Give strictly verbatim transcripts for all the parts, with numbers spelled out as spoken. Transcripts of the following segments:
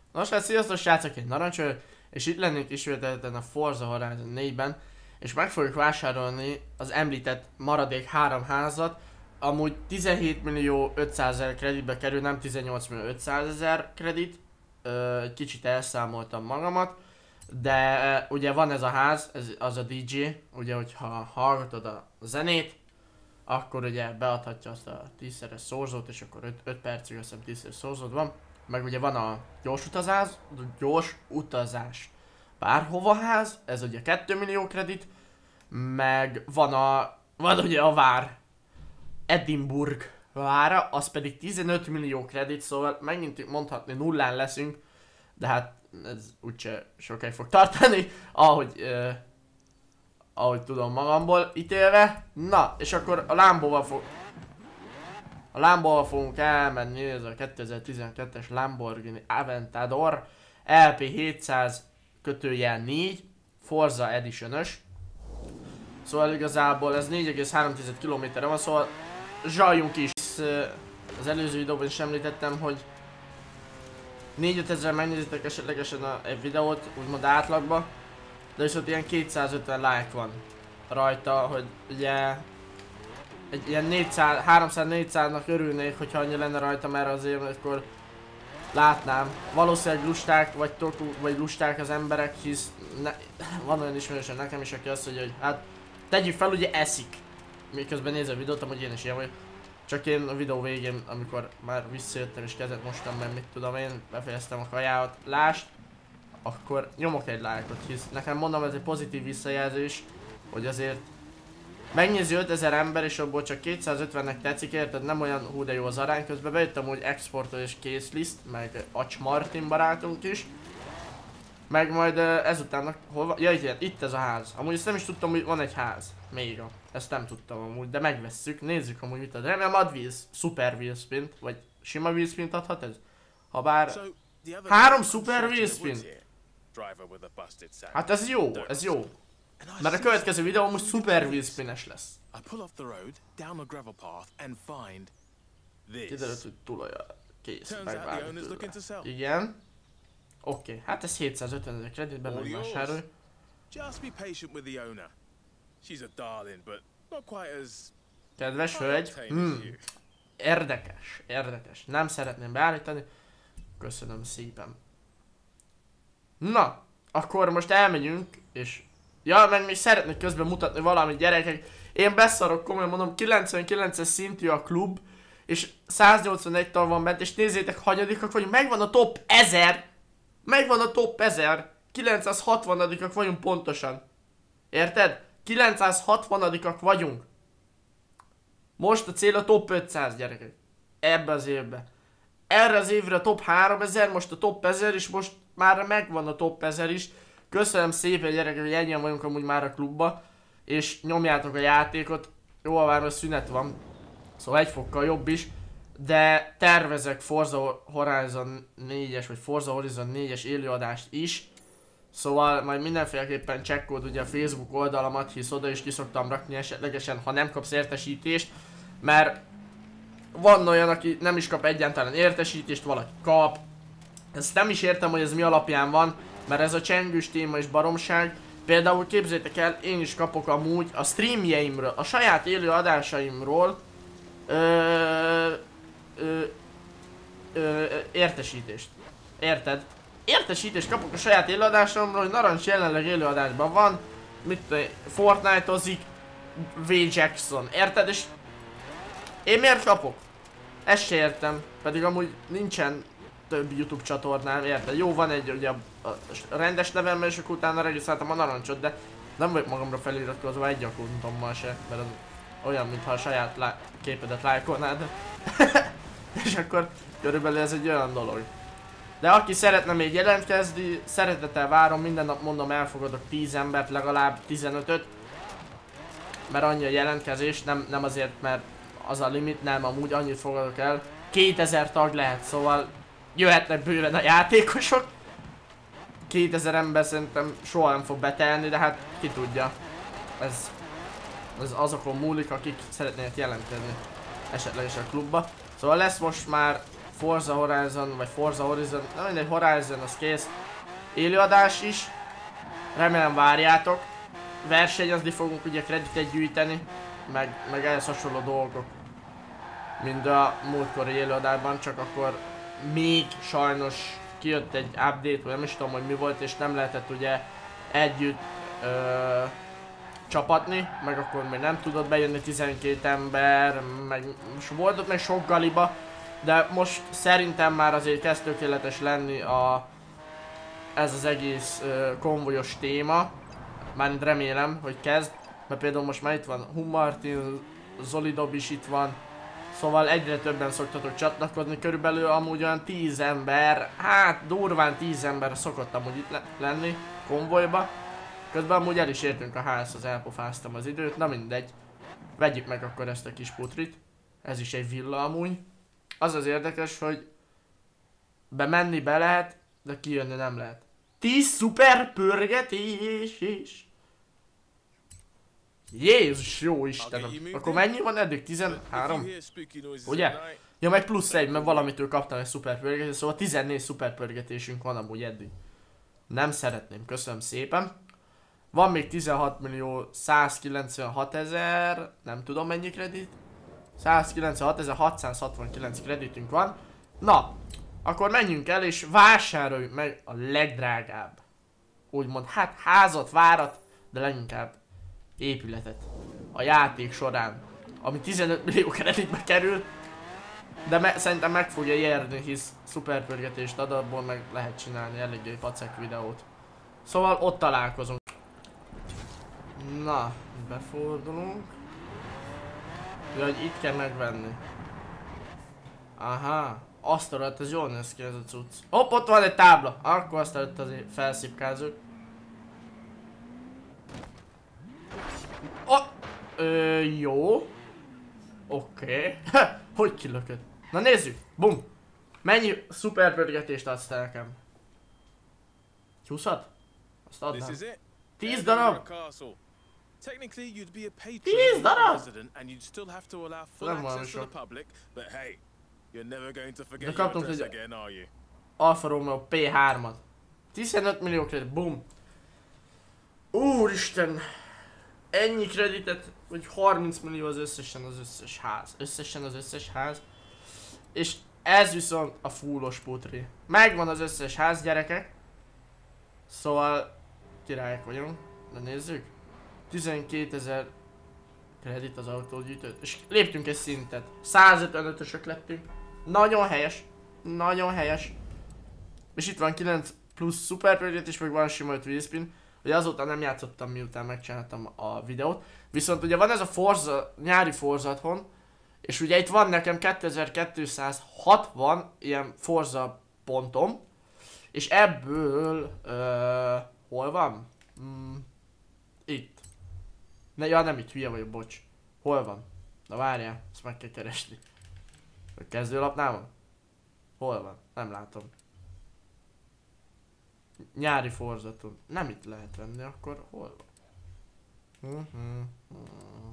Nos hát sziasztok srácok, én Narancs vagyok, és itt lennénk ismételten a Forza Horizon négyben, és meg fogjuk vásárolni az említett maradék három házat, amúgy tizenhét millió ötszázezer kreditbe kerül, nem tizennyolc millió ötszázezer kredit, Ö, kicsit elszámoltam magamat, de ugye van ez a ház, ez az a dé jé, ugye hogyha hallgatod a zenét, akkor ugye beadhatja azt a tízszeres szorzót, és akkor öt percig azt hiszem tízszeres szorzód van. Meg ugye van a gyors utazás, gyors utazás bárhova ház, ez ugye két millió kredit, meg van a, van ugye a vár, Edinburgh vára, az pedig tizenöt millió kredit, szóval megint mondhatni nullán leszünk, de hát ez úgyse sokáig fog tartani, ahogy, uh, ahogy tudom magamból ítélve. Na, és akkor a Lambóval fog... A Lambóval fogunk elmenni, ez a kétezer-tizenkettes Lamborghini Aventador el pé hétszáz kötőjel négy Forza Edition-ös. Szóval igazából ez négy egész három kilométerre van, szóval zsaljunk is. Az előző videóban is említettem, hogy négy-öt ezeren megnézitek esetlegesen a, egy videót, úgymond átlagba, de viszont ilyen kétszázötven like van rajta, hogy ugye egy ilyen négyszáz, háromszáz-négyszáznak örülnék, hogyha annyi lenne rajta, mert azért akkor látnám. Valószínűleg lusták vagytok, vagy lusták az emberek, hisz ne, van olyan ismerősöm nekem is, aki azt mondja, hogy hát tegyük fel, ugye eszik. Miközben nézem a videót, amúgy én is ilyen vagyok. Csak én a videó végén, amikor már visszajöttem és kezet mostam, mert mit tudom én, befejeztem a kajáot, lást, akkor nyomok egy lájkot, hisz nekem mondom, ez egy pozitív visszajelzés, hogy azért megnézi ötezer ember, és abból csak kétszázötvennek tetszik, érted? Nem olyan hú de jó az arány, közben bejöttem úgy exportol és készliszt, meg Acs Martin barátunk is. Meg majd uh, ezután, hol van? Ja, itt, itt ez a ház. Amúgy ezt nem is tudtam, hogy van egy ház. Még. Ezt nem tudtam amúgy, de megvesszük, nézzük amúgy mit ad. Remélem ad wheels, super wheelspint, vagy sima wheelspint adhat ez? Habár... Három super wheelspint! Hát ez jó, ez jó. Mert a következő videó most super wheelspines lesz. Kiderült, hogy tulaja kész, megvágjuk tőle. Igen. Oké, okay. Hát ez hétszázötven ezer kreditben megvásárolj. Kedves hölgy, hmm. Érdekes, érdekes. Nem szeretném beállítani. Köszönöm szépen. Na, akkor most elmegyünk, és... Ja, meg még szeretnék közben mutatni valamit, gyerekek. Én beszarok, komolyan mondom, kilencvenkilences szintű a klub, és száznyolcvanegy tag van bent, és nézzétek, hanyadikak vagyunk, megvan a top ezer! Megvan a top ezer! kilencszázhatvanadikak vagyunk pontosan. Érted? kilencszázhatvanadikak vagyunk. Most a cél a top ötszáz, gyerekek. Ebbe az évbe. Erre az évre a top háromezer, most a top ezer, és most már megvan a top ezer is. Köszönöm szépen, gyerekek, hogy ennyien vagyunk amúgy már a klubba. És nyomjátok a játékot. Jó, már most szünet van. Szóval egy fokkal jobb is. De tervezek Forza Horizon négyes, vagy Forza Horizon négyes élőadást is. Szóval majd mindenféleképpen csekkold ugye a Facebook oldalamat, hisz oda is ki szoktam rakni esetlegesen, ha nem kapsz értesítést. Mert van olyan, aki nem is kap egyáltalán értesítést, valaki kap. Ezt nem is értem, hogy ez mi alapján van, mert ez a csengős téma és baromság. Például képzeljétek el, én is kapok amúgy a streamjeimről, a saját élő adásaimról ö, ö, ö, értesítést. Érted? Értesítést kapok a saját élőadásomról, hogy Narancs jelenleg élőadásban van, mit tudom, Fortnite-ozik, V. Jackson, érted? És én miért kapok? Ezt se értem, pedig amúgy nincsen több YouTube csatornám, érted? Jó, van egy ugye a, a rendes nevemmel, és akkor utána regisztráltam a Narancsot, de nem vagyok magamra feliratkozva egy accountommal se, mert az olyan, mintha a saját képedet lájkolnád. És akkor körülbelül ez egy olyan dolog. De aki szeretne még jelentkezni, szeretettel várom, minden nap mondom elfogadok tíz embert, legalább tizenötöt. Mert annyi a jelentkezés, nem, nem azért, mert az a limit, nem, amúgy annyit fogadok el. kétezer tag lehet, szóval jöhetnek bőven a játékosok. kétezer ember szerintem soha nem fog betelni, de hát ki tudja. Ez, ez azokon múlik, akik szeretnének jelentkezni esetleg is a klubba. Szóval lesz most már Forza Horizon, vagy Forza Horizon, nem mindegy, Horizon, az kész. Élőadás is. Remélem várjátok. Versenyezni fogunk, ugye kreditet gyűjteni, meg, meg ehhez hasonló dolgok. Mint a múltkori élőadásban, csak akkor még sajnos kijött egy update, vagy nem is tudom, hogy mi volt, és nem lehetett ugye együtt ö, csapatni, meg akkor még nem tudott bejönni tizenkét ember, meg most volt ott még sok galiba, de most szerintem már azért kezd tökéletes lenni a, ez az egész ö, konvojos téma. Mármint remélem, hogy kezd, mert például most már itt van Hummartin, Zolidob is itt van, szóval egyre többen szoktatok csatlakozni, körülbelül amúgy olyan tíz ember, hát durván tíz ember szokott amúgy itt le lenni konvojba. Közben amúgy el is értünk a házhoz, elpofáztam az időt, na mindegy. Vegyük meg akkor ezt a kis putrit, ez is egy villa amúgy. Az az érdekes, hogy bemenni be lehet, de kijönni nem lehet. tíz szuper pörgetés is. Jézus jó Istenem. Akkor mennyi van eddig? tizenhárom? Ugye? Ja, meg plusz egy, mert valamitől kaptam egy szuper pörgetést, szóval tizennégy szuper pörgetésünk van amúgy eddig. Nem szeretném, köszönöm szépen. Van még tizenhat millió százkilencvenhat ezer, nem tudom mennyi kredit. százkilencvenhat ezer hatszázhatvankilenc kreditünk van. Na, akkor menjünk el és vásároljuk meg a legdrágább. Úgymond, hát házat, várat, de leginkább épületet a játék során, ami tizenöt millió kreditbe kerül, de me szerintem meg fogja érni, hisz szuperpörgetést ad, abból meg lehet csinálni eléggé pacek videót. Szóval ott találkozunk. Na, befordulunk. Ja, hogy itt kell megvenni. Aha, azt alatt, ez jól néz ki ez a cucc. Hopp, ott van egy tábla, akkor azt alatt azért felszipkázunk. Oh, ö, jó. Oké. Okay. Hogy kilökött? Na nézzük. Bum. Mennyi szuperpörgetést adsz te nekem? húszat? Azt adnám. tíz darab? tíz darab? Nem valami sok. De kaptunk egy Alfa Romeo P hármat. tizenöt millió kredit. Bum. Úristen. Ennyi kreditet, hogy harminc millió az összesen az összes ház. Összesen az összes ház. És ez viszont a fullos putri. Megvan az összes ház, gyerekek. Szóval királyok vagyunk. De nézzük. tizenkétezer kredit az autógyűjtőt. És léptünk egy szintet. százötvenötösök lettünk. Nagyon helyes. Nagyon helyes. És itt van kilenc plusz szuperpörget, és meg van sima öt vízpin. Ugye azóta nem játszottam, miután megcsináltam a videót. Viszont ugye van ez a Forza, nyári Forza otthon. És ugye itt van nekem kétezer-kétszázhatvan ilyen Forza pontom. És ebből... Ö, hol van? Mm, itt. Ne, ja nem itt, hülye vagyok, bocs. Hol van? Na várjál, ezt meg kell keresni. A kezdőlapnál van? Hol van? Nem látom. Nyári Forzaton. Nem itt lehet venni, akkor hol van? Uh -huh. Uh.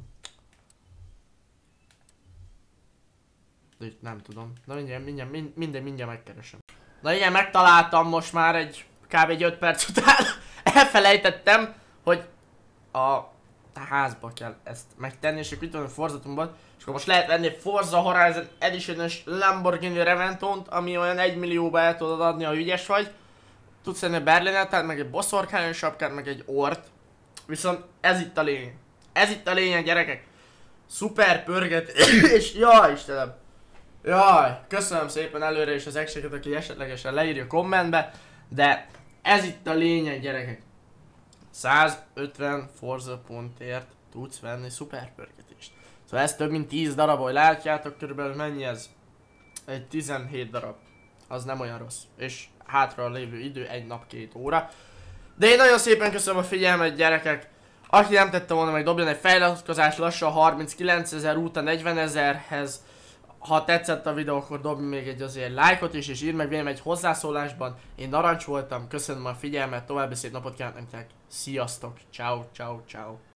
De itt nem tudom. Na mindjárt, mindjárt, mind, minden, mindjárt megkeresem. Na igen, megtaláltam most már egy kb. egy öt perc után. Elfelejtettem, hogy a házba kell ezt megtenni, és akkor itt van a Forzatomban. És akkor most lehet venni egy Forza Horizon Edition-ös Lamborghini Reventont, ami olyan egy millióba el tudod adni, ha ügyes vagy. Tudsz venni a Berlinettel, meg egy boszorkányon sapkát, meg egy ort. Viszont ez itt a lényeg. Ez itt a lényeg, gyerekek. Szuper pörget, és jaj Istenem. Jaj, köszönöm szépen előre is az exeket, aki esetlegesen leírja kommentbe. De ez itt a lényeg, gyerekek. százötven Forza pontért tudsz venni szuper pörgetést. Szóval ez több mint tíz darab, hogy látjátok, körülbelül mennyi ez? Egy tizenhét darab. Az nem olyan rossz. És hátra lévő idő egy nap, két óra. De én nagyon szépen köszönöm a figyelmet, gyerekek. Aki nem tette volna, meg dobjon egy feliratkozást lassan harminckilencezer óta negyvenezerhez. Ha tetszett a videó, akkor dobj még egy azért lájkot is, és írd meg velem egy hozzászólásban. Én Narancs voltam, köszönöm a figyelmet, további szép napot kívánok nektek. Sziasztok, ciao, ciao, ciao.